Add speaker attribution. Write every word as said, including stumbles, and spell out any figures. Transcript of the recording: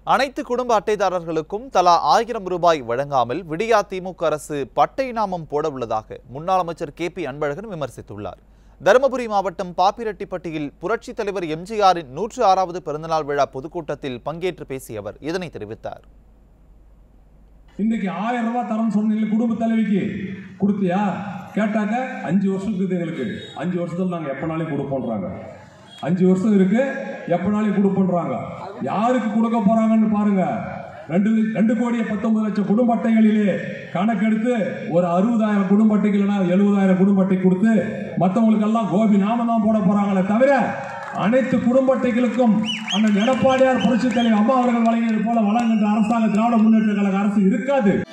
Speaker 1: அனைத்து குடும்ப அட்டைதாரர்களுக்கும் தலா ஆயிரம் ரூபாய் வழங்காமல் விடியா திமுக அரசு பட்டை நாமம் போட உள்ளதாக முன்னாள் அமைச்சர் கே பி அன்பழகன் விமர்சித்துள்ளார். தருமபுரி மாவட்டம் பாப்பிரெட்டிப்பட்டியில் புரட்சித் தலைவர் எம்ஜிஆரின் நூற்று ஆறாவது பிறந்தநாள் விழா பொதுக்கூட்டத்தில் பங்கேற்று பேசிய அவர் இதனை தெரிவித்தார்.
Speaker 2: இன்னைக்கு ஆயிரம் ரூபாய் தரம் சொன்னீங்க குடும்ப தலைவிக்கு கொடுத்தியா கேட்டாக்க அஞ்சு வருஷத்துக்கு எங்களுக்கு அஞ்சு வருஷத்துல நாங்க எப்பனாலும் கொடுப்போன்றாங்க. அஞ்சு வருஷம் இருக்கு எப்பனாலும் கொடுப்போன்றாங்க. யாருக்கு கொடுக்க போறாங்கன்னு பாருங்க. ரெண்டு ரெண்டு கோடியே பத்தொன்பது லட்சம் குடும்ப அட்டைகளிலே கணக்கெடுத்து ஒரு அறுபதாயிரம் குடும்ப அட்டைகள்னா எழுபதாயிரம் குடும்ப அட்டை கொடுத்து மற்றவங்களுக்கு எல்லாம் கோபி நாம தான் போட போறாங்களே தவிர அனைத்து குடும்ப அட்டைகளுக்கும் அந்த எடப்பாடியார் புரட்சித் தலைவர் அம்மா அவர்கள் வழங்கியது போல வழங்குகின்ற அரசாங்க திராவிட முன்னேற்ற கழக அரசு இருக்காது.